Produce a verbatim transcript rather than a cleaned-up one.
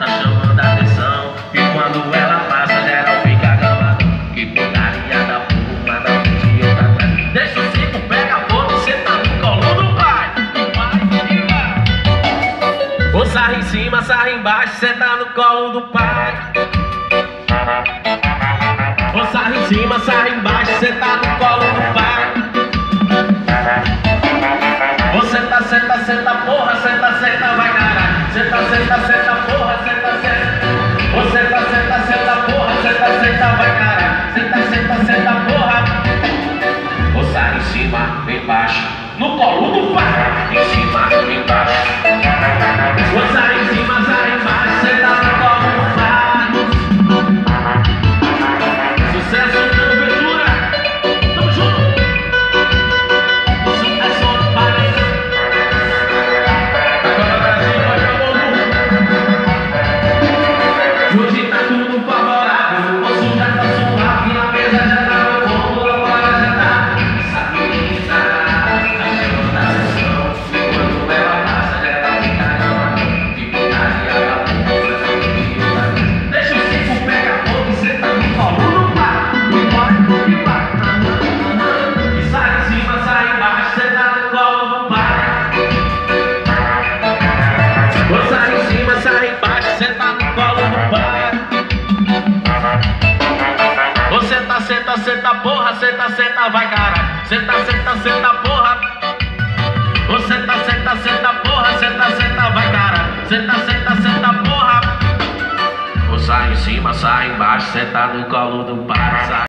tá chamando a atenção. E quando ela passa, geral fica gamado. Que porcaria da porra, da frente e outra atrás. Deixa o cinco, pega fogo, cê tá no colo do pai. Ou sarra em cima, sarra embaixo, cê tá no colo do pai. Ou sarra em cima, sarra embaixo, cê tá no colo do pai. Você tá senta, senta, porra, senta, senta, vai caralho. Senta, senta, senta, porra, senta, senta. Você tá senta, senta, porra, senta, senta, vai caralho. Senta, senta, senta, porra. Ou sarra em cima, embaixo, no colo do pai. Em cima, embaixo. Ou sarra em cima, sarra embaixo, cê tá no colo do pai. Sucesso de aventura, tamo junto. Isso é som do pai. Agora Brasil, vai pro mundo. Hoje tá tudo favorável, o poço já tá suave, a mesa já tá no combo, agora já tá. Sabe quem está, tá chegando na sessão. Quando ela passa, já tá ficando. Que putaria da porra, deixa o cinco pega fogo e cê tá no colo do pai. E vai, e vai. E sai em cima, sai embaixo, cê tá no colo do pai. Ou sai em cima, sai embaixo, cê tá no colo do pai. Você tá senta, senta, porra, senta, senta, vai caralho. Senta, senta, senta, porra. Você tá senta, senta, porra, senta, senta, vai caralho. Senta, senta, senta, porra. Ou sai em cima, sai embaixo, cê tá no colo do pai.